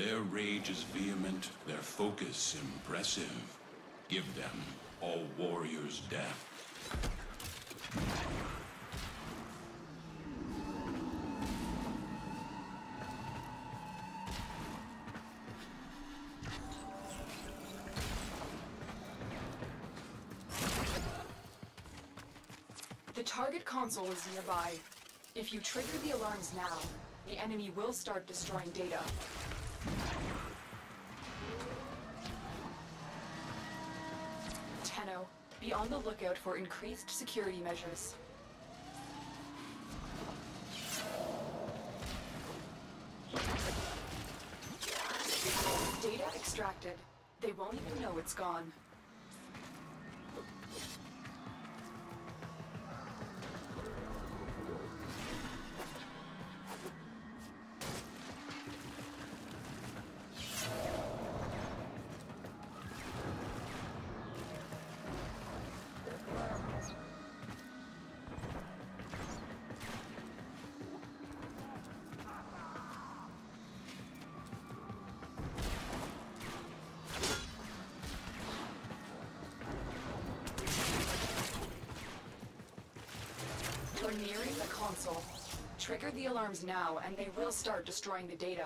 Their rage is vehement, their focus impressive. Give them all warriors' death. The target console is nearby. If you trigger the alarms now, the enemy will start destroying data. Tenno, be on the lookout for increased security measures. Data extracted. They won't even know it's gone. You're nearing the console. Trigger the alarms now, and they will start destroying the data.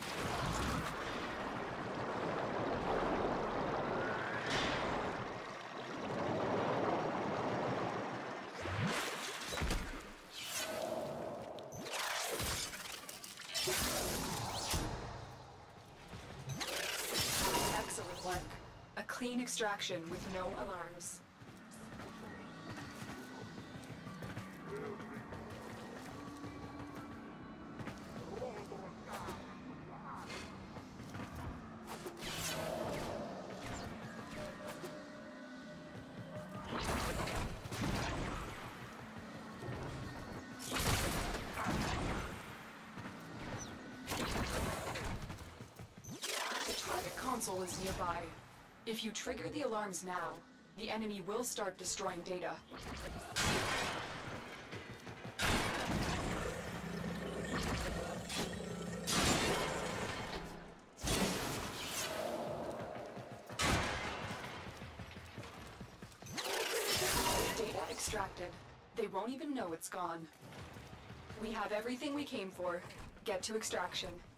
Excellent work. A clean extraction with no alarms. Console is nearby. If you trigger the alarms now, the enemy will start destroying data. Data extracted. They won't even know it's gone. We have everything we came for. Get to extraction.